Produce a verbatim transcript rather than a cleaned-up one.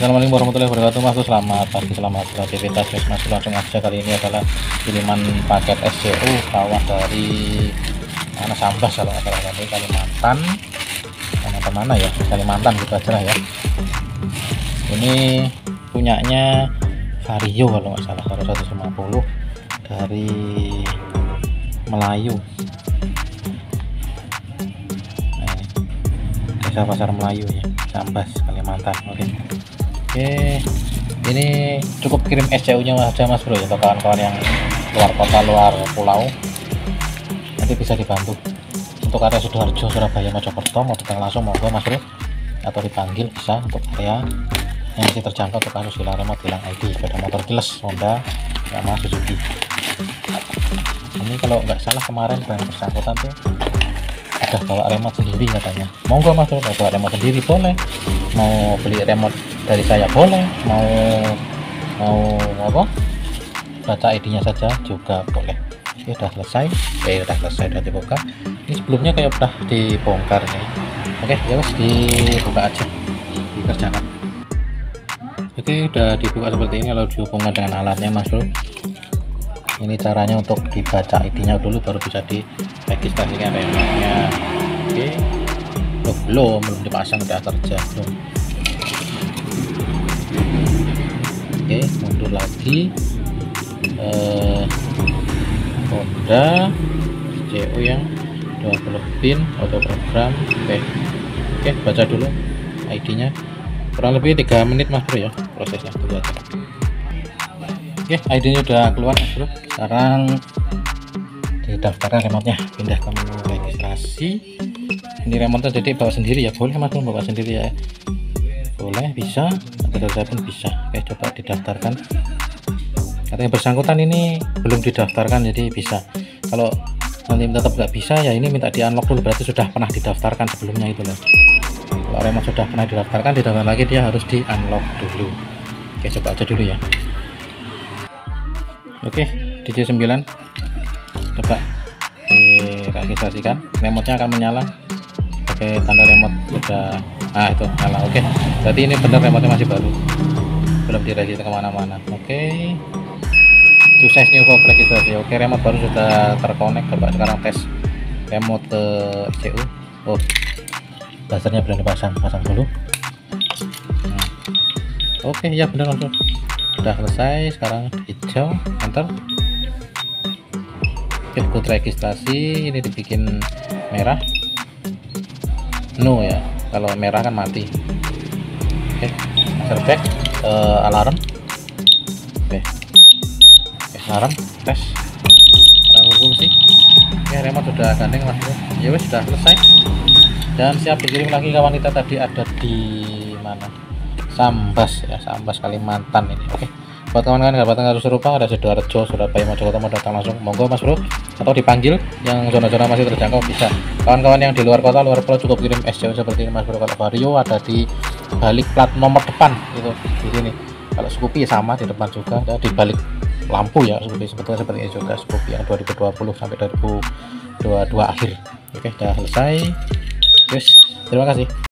Assalamualaikum warahmatullahi wabarakatuh Mas. Selamat pagi, selamat beraktivitas Mas. Langsung aja, kali ini adalah kiriman paket S C U sawah dari mana, Sambas kalau nggak salah, dari Kalimantan. Kalimantan mana ya? Kalimantan gitu aja lah ya. Ini punyanya Vario kalau nggak salah, Vario seratus lima puluh dari Melayu. Nah, desa Pasar Melayu ya, Sambas, Kalimantan. Oke. Oke, ini cukup kirim S C U-nya aja Mas Bro ya, untuk kawan-kawan yang luar kota, luar pulau, nanti bisa dibantu. Untuk area Sidoarjo, Surabaya, Mojokerto mau datang langsung monggo Mas Bro, atau dipanggil bisa. Untuk area yang masih terjangkau untuk kasus hilang remote, hilang I D, sepeda motor keyless Honda sama Suzuki. Ini kalau nggak salah kemarin yang bersangkutan tuh udah bawa remote sendiri katanya. Monggo Mas Bro, mau bawa remote sendiri boleh, mau beli remote dari saya boleh, mau mau apa, baca I D-nya saja juga boleh. Ini udah selesai, eh udah selesai, udah dibuka. Ini sebelumnya kayak udah dibongkar nih. Oke, ya wes, dibuka aja, dikerjakan. Oke, udah dibuka seperti ini. Lalu dihubungkan dengan alatnya Mas Bro. Ini caranya untuk dibaca I D-nya dulu, baru bisa diregistrasikan remote-nya. Oke, oh, belum belum dipasang, udah kerja belum. Oke, mundur lagi. eh, Honda S C U yang dua puluh pin auto program. Oke, oke, baca dulu I D-nya, kurang lebih tiga menit Mas Bro ya prosesnya. Tunggu aja. Oke, I D-nya udah keluar Mas Bro. Sekarang didaftarkan remote-nya, pindah ke menu registrasi. Ini remote jadi bawa sendiri ya, boleh Mas Bro, bawa sendiri ya, boleh, bisa, atau saya pun bisa. Oke, coba didaftarkan. Karena yang bersangkutan ini belum didaftarkan, jadi bisa. Kalau nanti tetap nggak bisa ya, ini minta di unlock dulu, berarti sudah pernah didaftarkan sebelumnya itu loh. Kalau remote sudah pernah didaftarkan, didaftar lagi, dia harus di unlock dulu. Oke, coba aja dulu ya. Oke, D J sembilan coba diregistrasikan, remote-nya akan menyala. Oke, tanda remote sudah, ah itu nyala. Oke, berarti ini benar remote-nya masih baru, belum diregistrasi kemana-mana. Oke, sukses new for registrasi. Oke, remote baru sudah terkonek. Coba sekarang tes remote ke S C U. Oh, buzzernya belum dipasang, pasang dulu. Nah. Oke, ya benar langsung sudah selesai. Sekarang hijau, enter. Oke, ikut registrasi. Ini dibikin merah, no ya, kalau merah kan mati. Oke, master back, uh, alarm. Oke, oke, alarm, tes, alarm fungsi. Oke, remote sudah gandeng Mas Bro. Ya wes, sudah selesai dan siap dikirim lagi. Kawan kita tadi ada di mana, Sambas ya, Sambas Kalimantan ini. Oke, buat kawan-kawan yang datang harus serupa, ada Sidoarjo, Surabaya, Mojokerto mau datang langsung monggo Mas Bro, atau dipanggil yang zona-zona masih terjangkau bisa. Kawan-kawan yang di luar kota, luar pulau cukup kirim S C U seperti ini Mas Bro. Kalau Vario ada di balik plat nomor depan itu di sini. Kalau Scoopy sama di depan juga, ada di balik lampu ya Scoopy, sebetulnya seperti ini juga Scoopy yang dua ribu dua puluh sampai dua ribu dua puluh dua akhir. Oke, sudah selesai. Yes, terima kasih.